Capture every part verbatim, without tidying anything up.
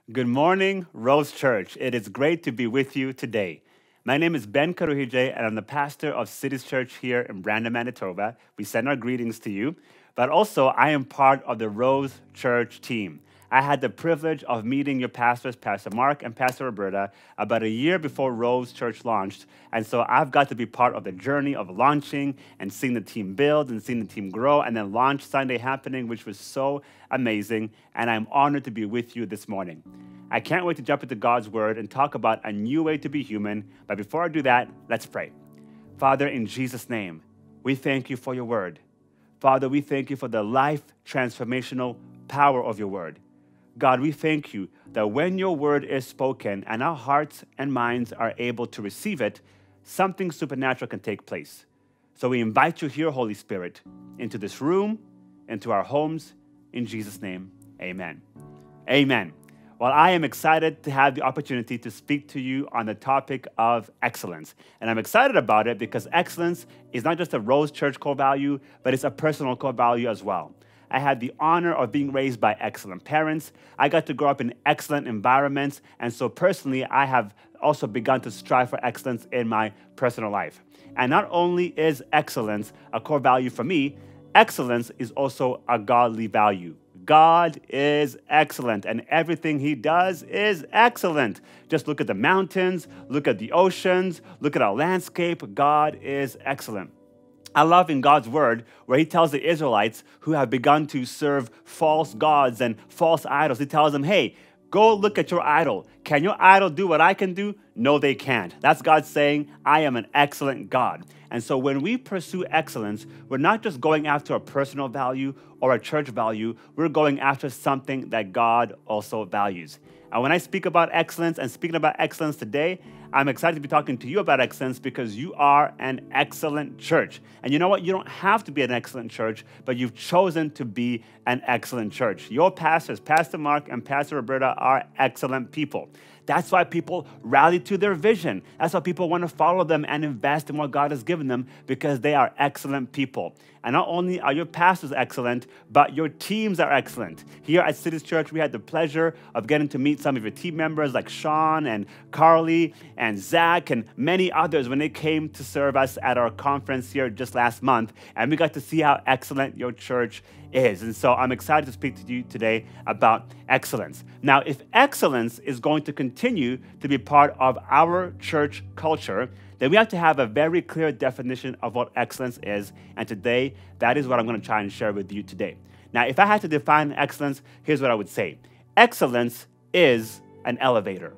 Good morning, Rose Church. It is great to be with you today. My name is Ben Karuhije, and I'm the pastor of Cities Church here in Brandon, Manitoba. We send our greetings to you, but also I am part of the Rose Church team. I had the privilege of meeting your pastors, Pastor Mark and Pastor Roberta, about a year before Rose Church launched. And so I've got to be part of the journey of launching and seeing the team build and seeing the team grow and then launch Sunday happening, which was so amazing. And I'm honored to be with you this morning. I can't wait to jump into God's word and talk about a new way to be human. But before I do that, let's pray. Father, in Jesus' name, we thank you for your word. Father, we thank you for the life transformational power of your word. God, we thank you that when your word is spoken and our hearts and minds are able to receive it, something supernatural can take place. So we invite you here, Holy Spirit, into this room, into our homes. In Jesus' name, amen. Amen. Well, I am excited to have the opportunity to speak to you on the topic of excellence. And I'm excited about it because excellence is not just a Rose Church core value, but it's a personal core value as well. I had the honor of being raised by excellent parents. I got to grow up in excellent environments. And so personally, I have also begun to strive for excellence in my personal life. And not only is excellence a core value for me, excellence is also a godly value. God is excellent, and everything he does is excellent. Just look at the mountains, look at the oceans, look at our landscape. God is excellent. I love in God's word where he tells the Israelites who have begun to serve false gods and false idols, he tells them, hey, go look at your idol. Can your idol do what I can do? No, they can't. That's God saying, I am an excellent God. And so when we pursue excellence, we're not just going after a personal value or a church value, we're going after something that God also values. And when I speak about excellence and speaking about excellence today, I'm excited to be talking to you about excellence because you are an excellent church. And you know what? You don't have to be an excellent church, but you've chosen to be an excellent church. Your pastors, Pastor Mark and Pastor Roberta, are excellent people. That's why people rally to their vision. That's why people want to follow them and invest in what God has given them because they are excellent people. And not only are your pastors excellent, but your teams are excellent. Here at Cities Church, we had the pleasure of getting to meet some of your team members like Sean and Carly and Zach and many others when they came to serve us at our conference here just last month. And we got to see how excellent your church is. And so I'm excited to speak to you today about excellence. Now, if excellence is going to continue to be part of our church culture, then we have to have a very clear definition of what excellence is. And today, that is what I'm going to try and share with you today. Now, if I had to define excellence, here's what I would say. Excellence is an elevator.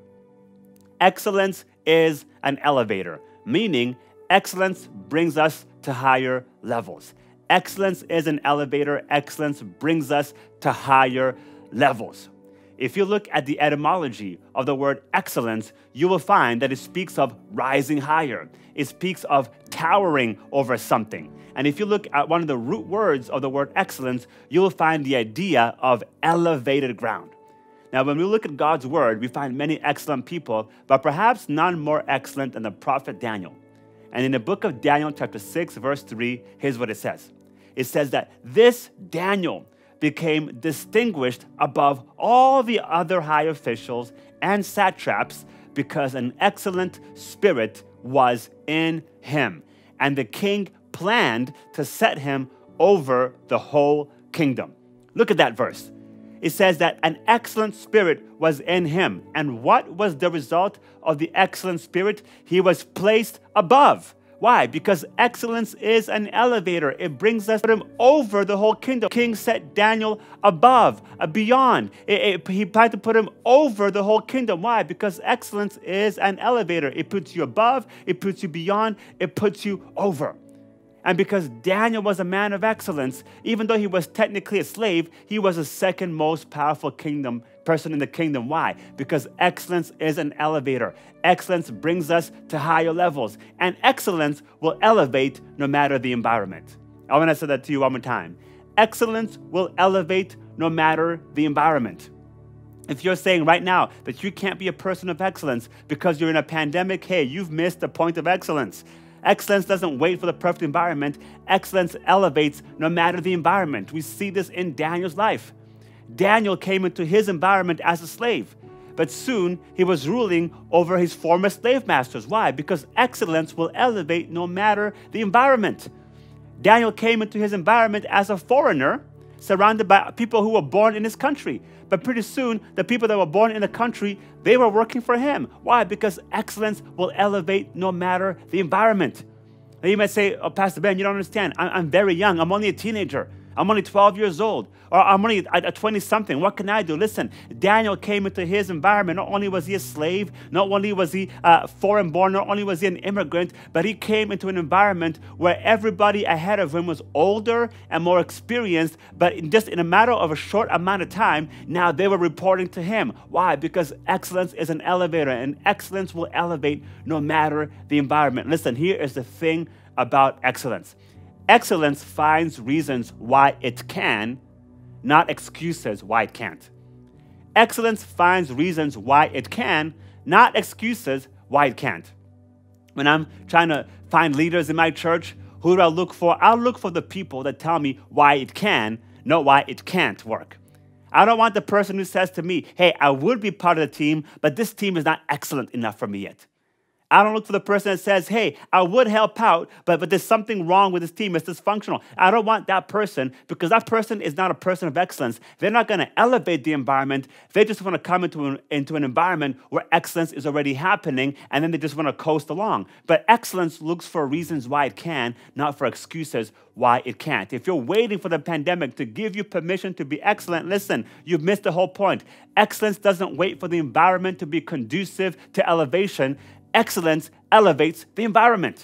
Excellence is an elevator, meaning excellence brings us to higher levels. Excellence is an elevator. Excellence brings us to higher levels. If you look at the etymology of the word excellence, you will find that it speaks of rising higher. It speaks of towering over something. And if you look at one of the root words of the word excellence, you will find the idea of elevated ground. Now, when we look at God's word, we find many excellent people, but perhaps none more excellent than the prophet Daniel. And in the book of Daniel, chapter six, verse three, here's what it says. It says that this Daniel became distinguished above all the other high officials and satraps because an excellent spirit was in him. And the king planned to set him over the whole kingdom. Look at that verse. It says that an excellent spirit was in him. And what was the result of the excellent spirit? He was placed above. Why? Because excellence is an elevator. It brings us him over the whole kingdom. King set Daniel above, uh, beyond. It, it, he planned to put him over the whole kingdom. Why? Because excellence is an elevator. It puts you above, it puts you beyond, it puts you over. And because Daniel was a man of excellence, even though he was technically a slave, he was the second most powerful kingdom person in the kingdom. Why? Because excellence is an elevator. Excellence brings us to higher levels. And excellence will elevate no matter the environment. I want to say that to you one more time. Excellence will elevate no matter the environment. If you're saying right now that you can't be a person of excellence because you're in a pandemic, hey, you've missed the point of excellence. Excellence doesn't wait for the perfect environment. Excellence elevates no matter the environment. We see this in Daniel's life. Daniel came into his environment as a slave, but soon he was ruling over his former slave masters. Why? Because excellence will elevate no matter the environment. Daniel came into his environment as a foreigner, surrounded by people who were born in his country. But pretty soon, the people that were born in the country, they were working for him. Why? Because excellence will elevate no matter the environment. Now you might say, oh, Pastor Ben, you don't understand. I'm, I'm very young. I'm only a teenager. I'm only twelve years old, or I'm only a twenty-something. What can I do? Listen, Daniel came into his environment. Not only was he a slave, not only was he uh, foreign-born, not only was he an immigrant, but he came into an environment where everybody ahead of him was older and more experienced, but in just in a matter of a short amount of time, now they were reporting to him. Why? Because excellence is an elevator, and excellence will elevate no matter the environment. Listen, here is the thing about excellence. Excellence finds reasons why it can, not excuses why it can't. Excellence finds reasons why it can, not excuses why it can't. When I'm trying to find leaders in my church, who do I look for? I'll look for the people that tell me why it can, not why it can't work. I don't want the person who says to me, hey, I would be part of the team, but this team is not excellent enough for me yet. I don't look for the person that says, hey, I would help out, but, but there's something wrong with this team. It's dysfunctional. I don't want that person, because that person is not a person of excellence. They're not going to elevate the environment. They just want to come into an, into an environment where excellence is already happening, and then they just want to coast along. But excellence looks for reasons why it can, not for excuses why it can't. If you're waiting for the pandemic to give you permission to be excellent, listen, you've missed the whole point. Excellence doesn't wait for the environment to be conducive to elevation. Excellence elevates the environment.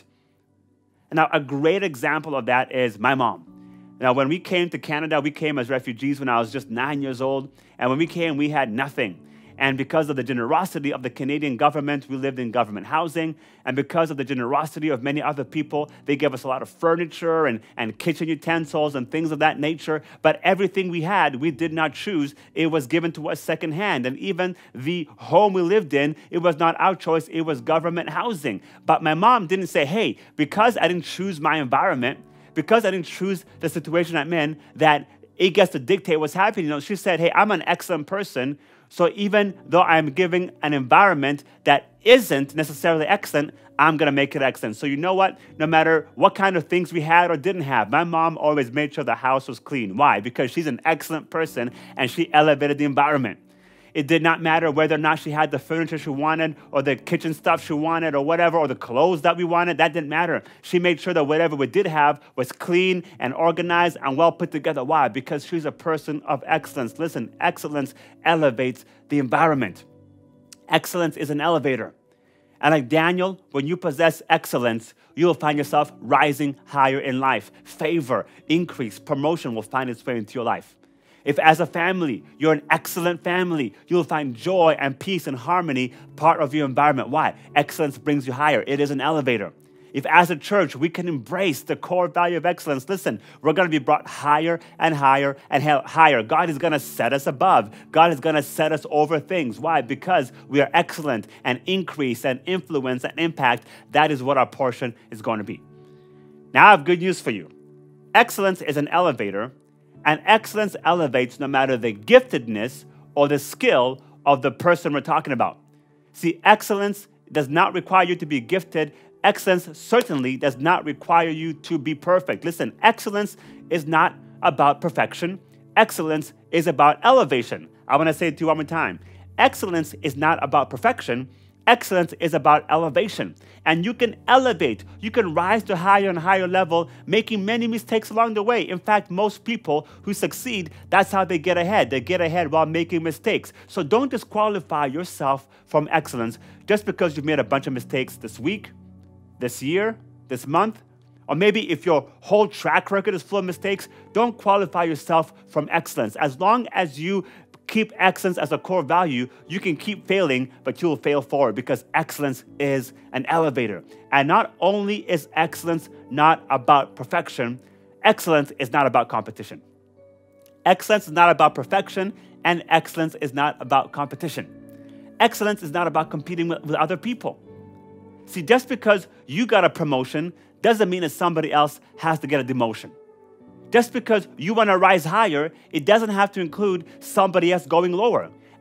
Now, a great example of that is my mom. Now, when we came to Canada, we came as refugees when I was just nine years old. And when we came, we had nothing. And because of the generosity of the Canadian government, we lived in government housing. And because of the generosity of many other people, they gave us a lot of furniture and, and kitchen utensils and things of that nature. But everything we had, we did not choose. It was given to us secondhand. And even the home we lived in, it was not our choice. It was government housing. But my mom didn't say, hey, because I didn't choose my environment, because I didn't choose the situation I'm in, that it gets to dictate what's happening. You know, she said, hey, I'm an excellent person. So even though I'm giving an environment that isn't necessarily excellent, I'm going to make it excellent. So you know what? No matter what kind of things we had or didn't have, my mom always made sure the house was clean. Why? Because she's an excellent person and she elevated the environment. It did not matter whether or not she had the furniture she wanted or the kitchen stuff she wanted or whatever, or the clothes that we wanted. That didn't matter. She made sure that whatever we did have was clean and organized and well put together. Why? Because she's a person of excellence. Listen, excellence elevates the environment. Excellence is an elevator. And like Daniel, when you possess excellence, you'll find yourself rising higher in life. Favor, increase, promotion will find its way into your life. If as a family, you're an excellent family, you'll find joy and peace and harmony part of your environment. Why? Excellence brings you higher. It is an elevator. If as a church, we can embrace the core value of excellence, listen, we're going to be brought higher and higher and higher. God is going to set us above. God is going to set us over things. Why? Because we are excellent, and increase and influence and impact. That is what our portion is going to be. Now I have good news for you. Excellence is an elevator. And excellence elevates no matter the giftedness or the skill of the person we're talking about. See, excellence does not require you to be gifted. Excellence certainly does not require you to be perfect. Listen, excellence is not about perfection. Excellence is about elevation. I want to say it to you one more time. Excellence is not about perfection. Excellence is about elevation. And you can elevate, you can rise to higher and higher level, making many mistakes along the way. In fact, most people who succeed, that's how they get ahead. They get ahead while making mistakes. So don't disqualify yourself from excellence just because you've made a bunch of mistakes this week, this year, this month. Or maybe if your whole track record is full of mistakes, don't qualify yourself from excellence. As long as you keep excellence as a core value, you can keep failing, but you'll fail forward, because excellence is an elevator. And not only is excellence not about perfection, excellence is not about competition. Excellence is not about perfection, and excellence is not about competition. Excellence is not about competing with, with other people. See, just because you got a promotion doesn't mean that somebody else has to get a demotion. Just because you want to rise higher, it doesn't have to include somebody else going lower.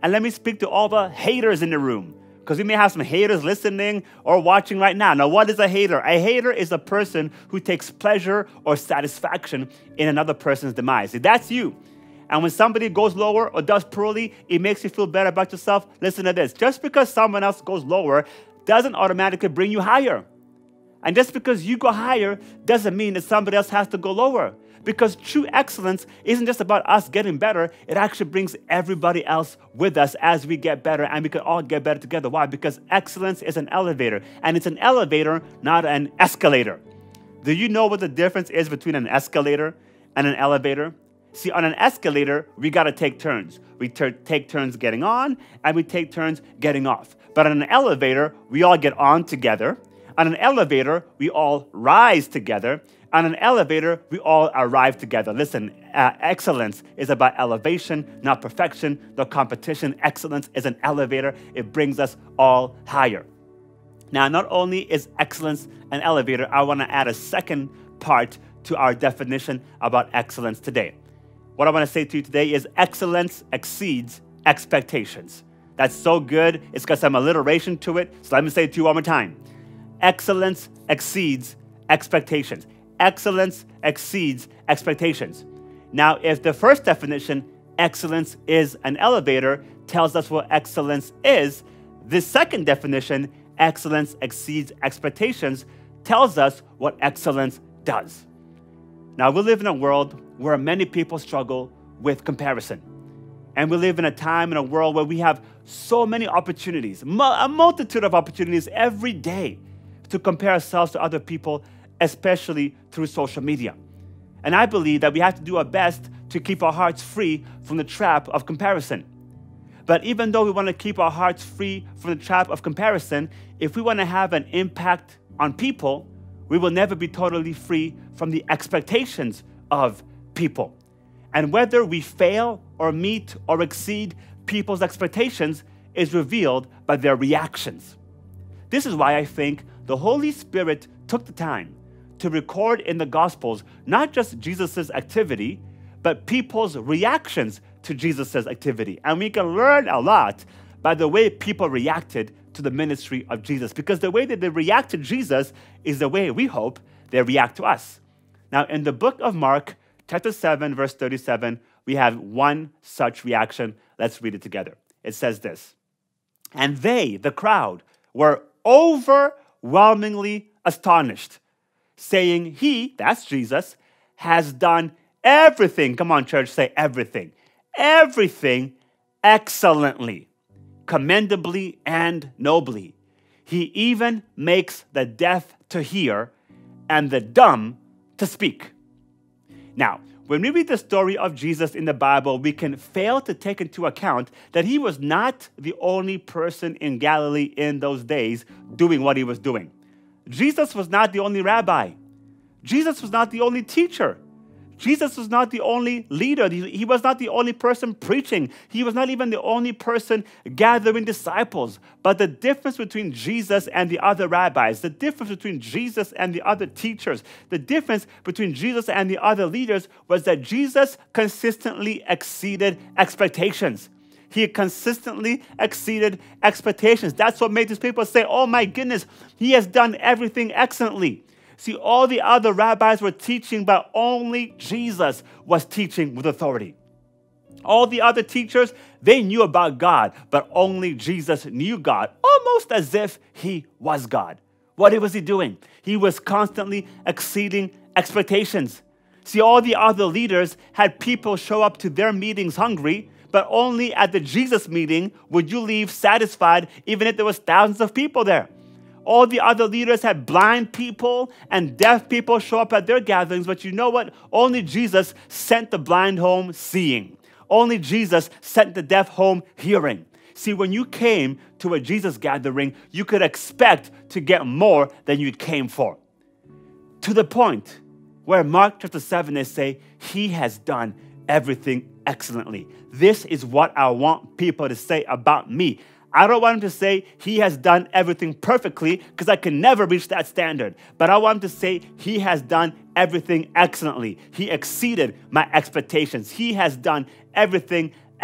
And let me speak to all the haters in the room, because we may have some haters listening or watching right now. Now, what is a hater? A hater is a person who takes pleasure or satisfaction in another person's demise. See, that's you. And when somebody goes lower or does poorly, it makes you feel better about yourself. Listen to this. Just because someone else goes lower doesn't automatically bring you higher. And just because you go higher doesn't mean that somebody else has to go lower. Because true excellence isn't just about us getting better. It actually brings everybody else with us as we get better, and we can all get better together. Why? Because excellence is an elevator, and it's an elevator, not an escalator. Do you know what the difference is between an escalator and an elevator? See, on an escalator, we got to take turns. We take turns getting on, and we take turns getting off. But on an elevator, we all get on together. On an elevator, we all rise together. On an elevator, we all arrive together. Listen, uh, excellence is about elevation, not perfection, not competition. Excellence is an elevator. It brings us all higher. Now, not only is excellence an elevator, I want to add a second part to our definition about excellence today. What I want to say to you today is excellence exceeds expectations. That's so good. It's got some alliteration to it. So let me say it to you one more time. Excellence exceeds expectations. Excellence exceeds expectations. Now, if the first definition, excellence is an elevator, tells us what excellence is, the second definition, excellence exceeds expectations, tells us what excellence does. Now, we live in a world where many people struggle with comparison. And we live in a time in a world where we have so many opportunities, a multitude of opportunities every day to compare ourselves to other people, especially through social media. And I believe that we have to do our best to keep our hearts free from the trap of comparison. But even though we want to keep our hearts free from the trap of comparison, if we want to have an impact on people, we will never be totally free from the expectations of people. And whether we fail or meet or exceed people's expectations is revealed by their reactions. This is why I think the Holy Spirit took the time to record in the Gospels not just Jesus' activity, but people's reactions to Jesus' activity. And we can learn a lot by the way people reacted to the ministry of Jesus, because the way that they react to Jesus is the way we hope they react to us. Now, in the book of Mark, chapter seven, verse thirty-seven, we have one such reaction. Let's read it together. It says this, "And they, the crowd, were overwhelmingly astonished, saying, he," that's Jesus, "has done everything," come on church, say everything, "everything excellently, commendably, and nobly. He even makes the deaf to hear and the dumb to speak." Now, when we read the story of Jesus in the Bible, we can fail to take into account that he was not the only person in Galilee in those days doing what he was doing. Jesus was not the only rabbi. Jesus was not the only teacher. Jesus was not the only leader. He was not the only person preaching. He was not even the only person gathering disciples. But the difference between Jesus and the other rabbis, the difference between Jesus and the other teachers, the difference between Jesus and the other leaders was that Jesus consistently exceeded expectations. He consistently exceeded expectations. That's what made these people say, "Oh my goodness, he has done everything excellently." See, all the other rabbis were teaching, but only Jesus was teaching with authority. All the other teachers, they knew about God, but only Jesus knew God, almost as if he was God. What was he doing? He was constantly exceeding expectations. See, all the other leaders had people show up to their meetings hungry, but only at the Jesus meeting would you leave satisfied, even if there was thousands of people there. All the other leaders had blind people and deaf people show up at their gatherings, but you know what? Only Jesus sent the blind home seeing. Only Jesus sent the deaf home hearing. See, when you came to a Jesus gathering, you could expect to get more than you came for. To the point where Mark chapter seven, they say, he has done everything excellently. This is what I want people to say about me. I don't want him to say he has done everything perfectly, because I can never reach that standard. But I want him to say he has done everything excellently. He exceeded my expectations. He has done everything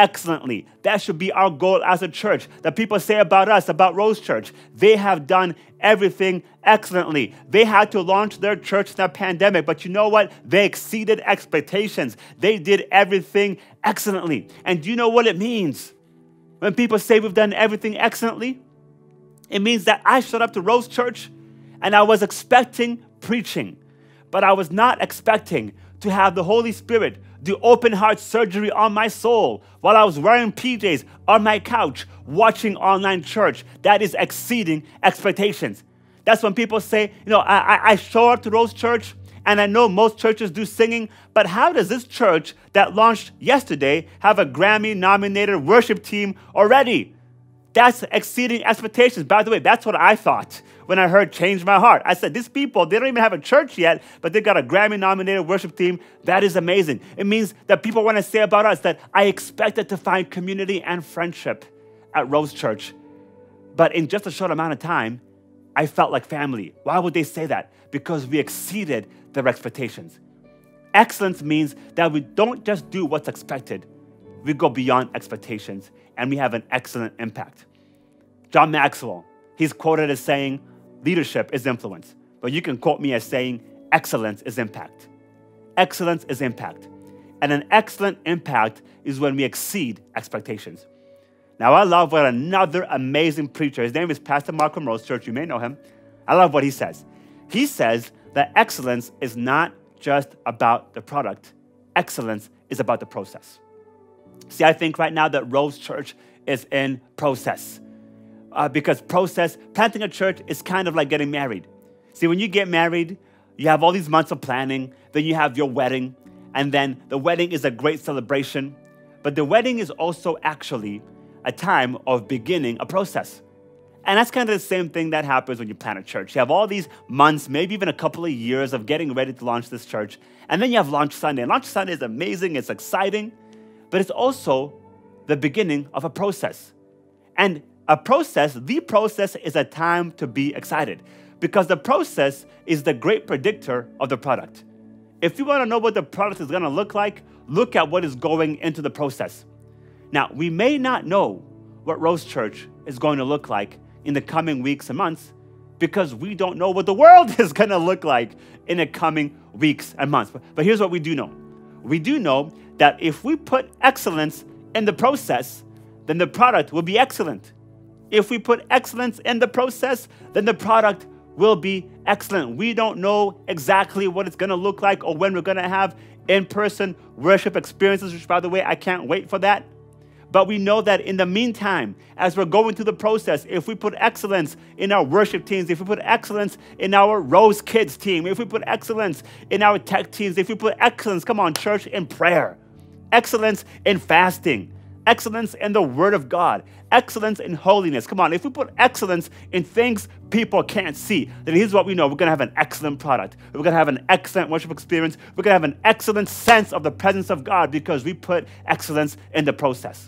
excellently. That should be our goal as a church. That people say about us, about Rose Church, they have done everything excellently. They had to launch their church in a pandemic, but you know what? They exceeded expectations. They did everything excellently. And do you know what it means? When people say we've done everything excellently, it means that I showed up to Rose Church and I was expecting preaching, but I was not expecting to have the Holy Spirit do open heart surgery on my soul while I was wearing P Js on my couch watching online church. That is exceeding expectations. That's when people say, you know, I, I, I show up to Rose Church and I know most churches do singing, but how does this church that launched yesterday have a Grammy-nominated worship team already? That's exceeding expectations. By the way, that's what I thought when I heard Change My Heart. I said, these people, they don't even have a church yet, but they got a Grammy-nominated worship team. That is amazing. It means that people want to say about us that I expected to find community and friendship at Rose Church. But in just a short amount of time, I felt like family. Why would they say that? Because we exceeded their expectations. Excellence means that we don't just do what's expected. We go beyond expectations, and we have an excellent impact. John Maxwell, he's quoted as saying, leadership is influence. But you can quote me as saying, excellence is impact. Excellence is impact. And an excellent impact is when we exceed expectations. Now, I love what another amazing preacher, his name is Pastor Mark from Rose Church, you may know him. I love what he says. He says that excellence is not just about the product. Excellence is about the process. See, I think right now that Rose Church is in process. Uh, because process, planting a church is kind of like getting married. See, when you get married, you have all these months of planning, then you have your wedding, and then the wedding is a great celebration. But the wedding is also actually a time of beginning a process. And that's kind of the same thing that happens when you plant a church. You have all these months, maybe even a couple of years of getting ready to launch this church. And then you have Launch Sunday. And Launch Sunday is amazing, it's exciting, but it's also the beginning of a process. And a process, the process is a time to be excited because the process is the great predictor of the product. If you want to know what the product is going to look like, look at what is going into the process. Now, we may not know what Rose Church is going to look like in the coming weeks and months because we don't know what the world is going to look like in the coming weeks and months. But, but here's what we do know. We do know that if we put excellence in the process, then the product will be excellent. If we put excellence in the process, then the product will be excellent. We don't know exactly what it's going to look like or when we're going to have in-person worship experiences, which, by the way, I can't wait for that. But we know that in the meantime, as we're going through the process, if we put excellence in our worship teams, if we put excellence in our Rose Kids team, if we put excellence in our tech teams, if we put excellence, come on, church, in prayer, excellence in fasting, excellence in the Word of God, excellence in holiness. Come on, if we put excellence in things people can't see, then here's what we know. We're going to have an excellent product. We're going to have an excellent worship experience. We're going to have an excellent sense of the presence of God because we put excellence in the process.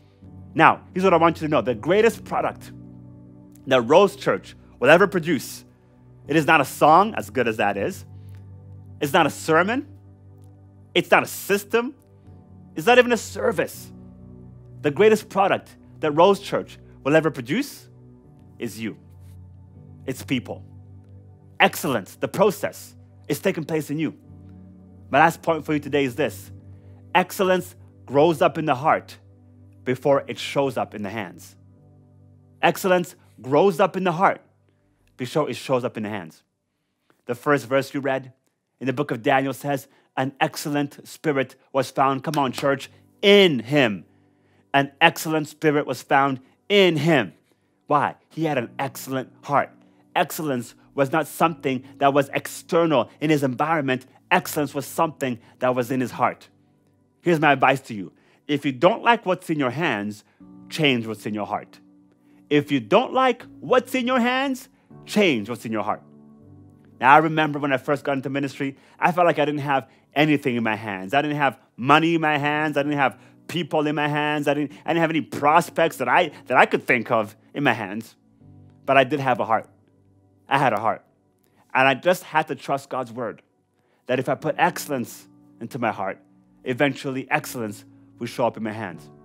Now, here's what I want you to know. The greatest product that Rose Church will ever produce, it is not a song, as good as that is. It's not a sermon. It's not a system. It's not even a service. The greatest product that Rose Church will ever produce is you. It's people. Excellence, the process, is taking place in you. My last point for you today is this. Excellence grows up in the heart before it shows up in the hands. Excellence grows up in the heart before it shows up in the hands. The first verse you read in the book of Daniel says, an excellent spirit was found, come on church, in him. An excellent spirit was found in him. Why? He had an excellent heart. Excellence was not something that was external in his environment. Excellence was something that was in his heart. Here's my advice to you. If you don't like what's in your hands, change what's in your heart. If you don't like what's in your hands, change what's in your heart. Now, I remember when I first got into ministry, I felt like I didn't have anything in my hands. I didn't have money in my hands. I didn't have people in my hands. I didn't, I didn't have any prospects that I, that I could think of in my hands. But I did have a heart. I had a heart. And I just had to trust God's word that if I put excellence into my heart, eventually excellence will show up in my hands.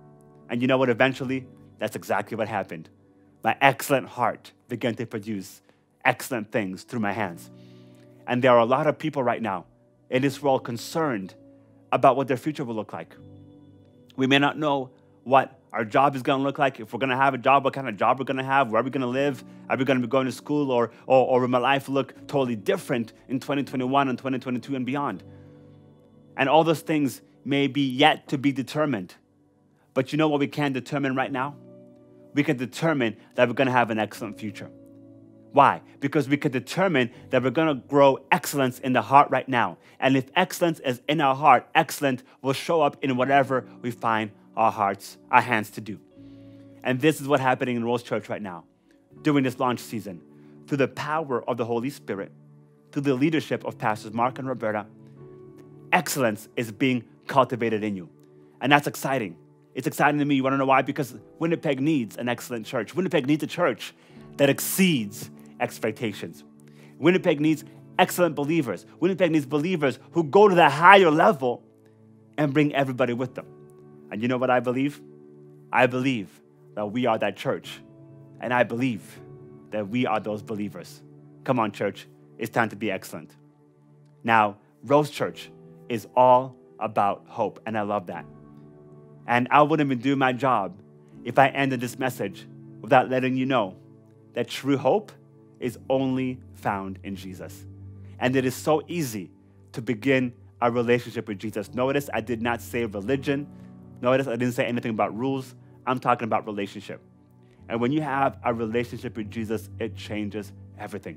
And you know what? Eventually, that's exactly what happened. My excellent heart began to produce excellent things through my hands. And there are a lot of people right now in this world concerned about what their future will look like. We may not know what our job is going to look like. If we're going to have a job, what kind of job we're going to have, where are we going to live, are we going to be going to school, or, or, or will my life look totally different in twenty twenty-one and twenty twenty-two and beyond? And all those things may be yet to be determined. But you know what we can determine right now? We can determine that we're going to have an excellent future. Why? Because we can determine that we're going to grow excellence in the heart right now. And if excellence is in our heart, excellence will show up in whatever we find our hearts, our hands to do. And this is what's happening in Rose Church right now, during this launch season. Through the power of the Holy Spirit, through the leadership of Pastors Mark and Roberta, excellence is being cultivated in you. And that's exciting. It's exciting to me. You want to know why? Because Winnipeg needs an excellent church. Winnipeg needs a church that exceeds expectations. Winnipeg needs excellent believers. Winnipeg needs believers who go to the higher level and bring everybody with them. And you know what I believe? I believe that we are that church. And I believe that we are those believers. Come on, church. It's time to be excellent. Now, Rose Church is all about hope, and I love that. And I wouldn't even do my job if I ended this message without letting you know that true hope is only found in Jesus. And it is so easy to begin a relationship with Jesus. Notice I did not say religion. Notice I didn't say anything about rules. I'm talking about relationship. And when you have a relationship with Jesus, it changes everything.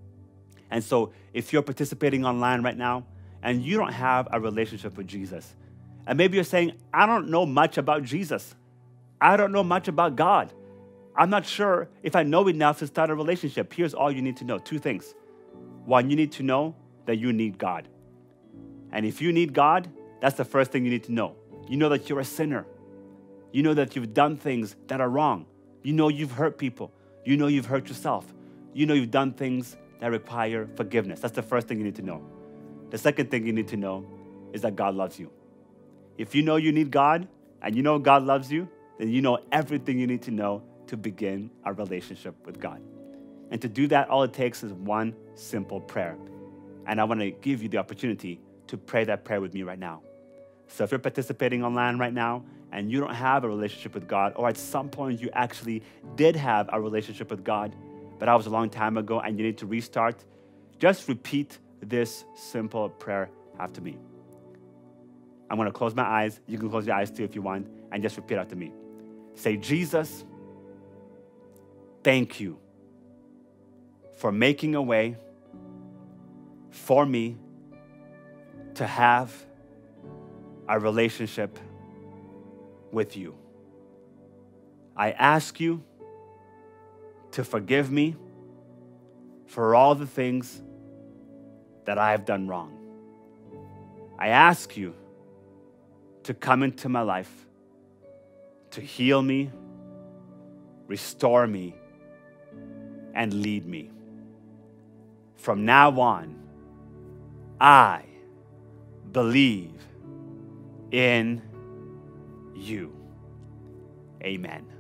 And so if you're participating online right now and you don't have a relationship with Jesus, and maybe you're saying, I don't know much about Jesus. I don't know much about God. I'm not sure if I know enough to start a relationship. Here's all you need to know. Two things. One, you need to know that you need God. And if you need God, that's the first thing you need to know. You know that you're a sinner. You know that you've done things that are wrong. You know you've hurt people. You know you've hurt yourself. You know you've done things that require forgiveness. That's the first thing you need to know. The second thing you need to know is that God loves you. If you know you need God and you know God loves you, then you know everything you need to know to begin a relationship with God. And to do that, all it takes is one simple prayer. And I want to give you the opportunity to pray that prayer with me right now. So if you're participating online right now and you don't have a relationship with God, or at some point you actually did have a relationship with God, but that was a long time ago and you need to restart, just repeat this simple prayer after me. I'm going to close my eyes. You can close your eyes too if you want, and just repeat after me. Say, Jesus, thank you for making a way for me to have a relationship with you. I ask you to forgive me for all the things that I have done wrong. I ask you to come into my life, to heal me, restore me, and lead me. From now on, I believe in you. Amen.